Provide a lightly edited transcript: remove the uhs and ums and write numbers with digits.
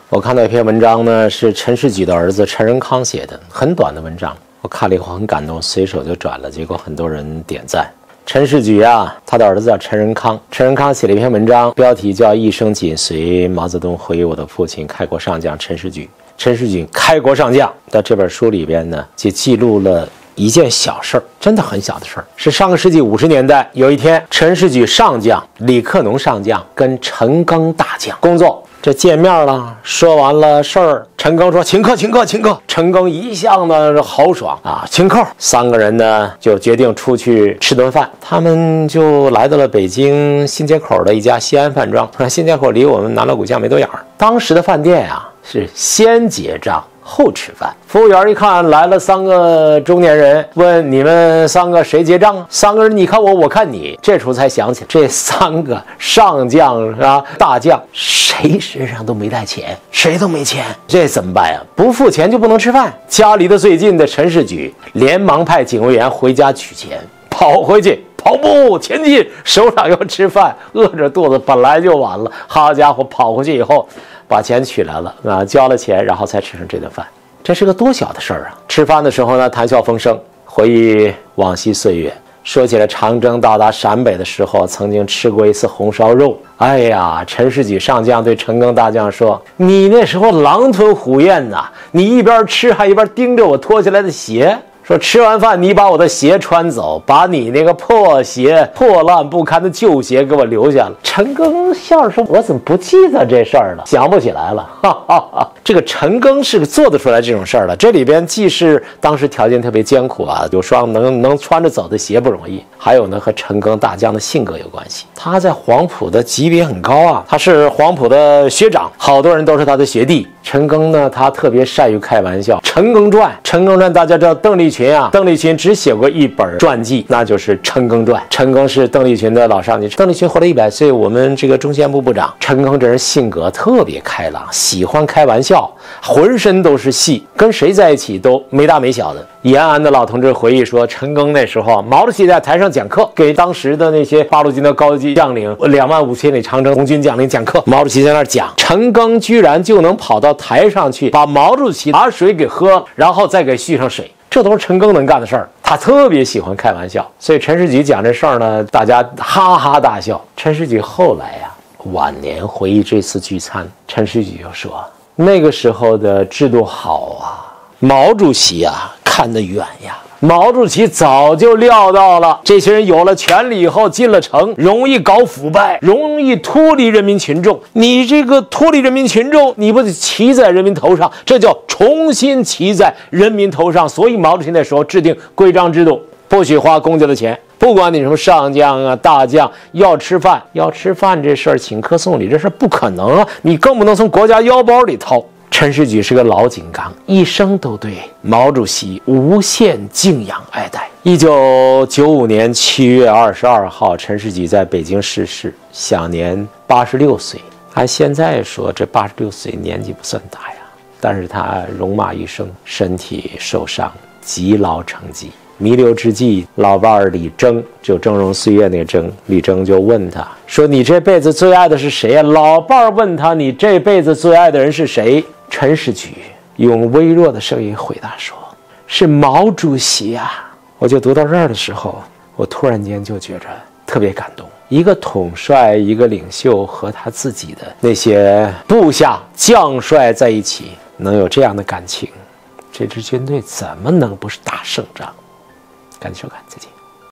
我看到一篇文章呢，是陈士举的儿子陈仁康写的，很短的文章，我看了以后很感动，随手就转了，结果很多人点赞。陈士举啊，他的儿子叫陈仁康，陈仁康写了一篇文章，标题叫《一生紧随毛泽东回忆我的父亲开国上将陈士举》。陈士举开国上将，在这本书里边呢，就记录了一件小事儿，真的很小的事儿，是上个世纪50年代，有一天，陈士举上将、李克农上将跟陈赓大将工作。这见面了，说完了事儿，陈赓说请客，请客，请客。陈赓一向呢豪爽啊，请客。三个人呢就决定出去吃顿饭，他们就来到了北京新街口的一家西安饭庄。新街口离我们南锣鼓巷没多远。当时的饭店啊是先结账后吃饭。服务员一看来了三个中年人，问你们三个谁结账啊？三个人你看我，我看你。这时候才想起这三个上将啊大将，谁身上都没带钱，谁都没钱，这怎么办呀？不付钱就不能吃饭。家离得最近的陈士举连忙派警卫员回家取钱，跑回去。跑步前进，手上要吃饭，饿着肚子本来就晚了，好家伙，跑回去以后把钱取来了啊，交了钱，然后才吃上这顿饭。这是个多小的事儿啊！吃饭的时候呢，谈笑风生，回忆往昔岁月，说起了长征到达陕北的时候，曾经吃过一次红烧肉。哎呀，陈士举上将对陈赓大将说：“你那时候狼吞虎咽呐，你一边吃还一边盯着我脱下来的鞋。”说吃完饭你把我的鞋穿走，把你那个破鞋破烂不堪的旧鞋给我留下了。陈赓笑着说：“我怎么不记得这事儿了？想不起来了。”哈哈哈！这个陈赓是做得出来这种事儿的。这里边既是当时条件特别艰苦啊，有双能穿着走的鞋不容易，还有呢和陈赓大将的性格有关系。他在黄埔的级别很高啊，他是黄埔的学长，好多人都是他的学弟。陈赓呢，他特别善于开玩笑。陈赓传，陈赓传大家知道，邓丽群啊，邓丽群只写过一本传记，那就是陈赓传。陈赓是邓丽群的老上级，邓丽群活了100岁，我们这个中宣部部长。陈赓这人性格特别开朗，喜欢开玩笑，浑身都是戏，跟谁在一起都没大没小的。延安的老同志回忆说，陈赓那时候，毛主席在台上讲课，给当时的那些八路军的高级将领，25000千里长征红军将领讲课，毛主席在那儿讲，陈赓居然就能跑到台上去，把毛主席拿水给喝了，然后再给续上水，这都是陈赓能干的事儿。他特别喜欢开玩笑，所以陈士举讲这事儿呢，大家哈哈大笑。陈士举后来呀，晚年回忆这次聚餐，陈士举就说，那个时候的制度好啊，毛主席啊看得远呀，毛主席早就料到了，这些人有了权力以后进了城，容易搞腐败，容易脱离人民群众。你这个脱离人民群众，你不得骑在人民头上？这叫重新骑在人民头上。所以毛主席那时候制定规章制度，不许花公家的钱，不管你什么上将啊、大将，要吃饭这事儿，请客送礼这事儿不可能啊，你更不能从国家腰包里掏。陈士举是个老井冈，一生都对毛主席无限敬仰爱戴。1995年7月22号，陈士举在北京逝世，享年86岁。按现在说，这86岁年纪不算大呀，但是他戎马一生，身体受伤，极劳成疾。弥留之际，老伴儿李征，就峥嵘岁月那个征，李征就问他说：“你这辈子最爱的是谁呀？”老伴儿问他：“你这辈子最爱的人是谁？”陈士举用微弱的声音回答说：“是毛主席啊！”我就读到这儿的时候，我突然间就觉着特别感动。一个统帅，一个领袖和他自己的那些部下将帅在一起，能有这样的感情，这支军队怎么能不是打胜仗？感谢收看，再见。